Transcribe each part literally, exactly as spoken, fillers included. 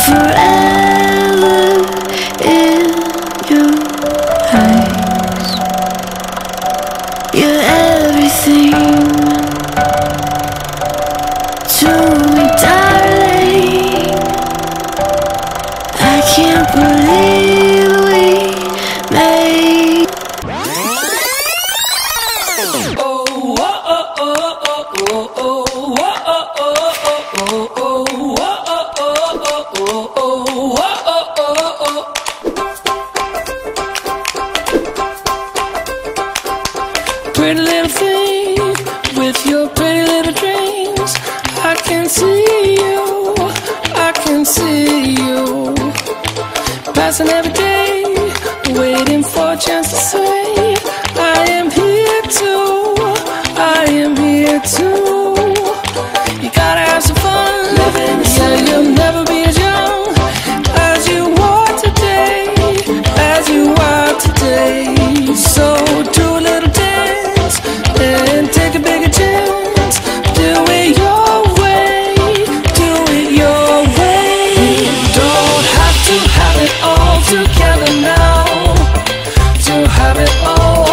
forever in your eyes. You're everything to me, darling. I can't believe we made. Oh, oh, oh, oh, oh, oh, pretty little thing with your pretty little dreams. I can see you, I can see you passing every day, waiting for a chance to say I am here too, I am here too. You gotta have some fun living. Yeah, you'll never be as young as you are today, as you are today. So do a little dance and take a bigger chance. Do it your way, do it your way. You don't have to have it all together now, to have it all.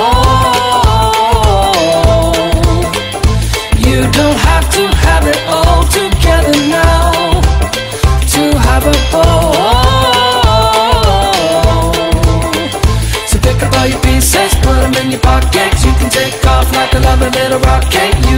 You don't have to have it all together now, to have a ball. So pick up all your pieces, put them in your pockets. You can take off like a lovely little rocket.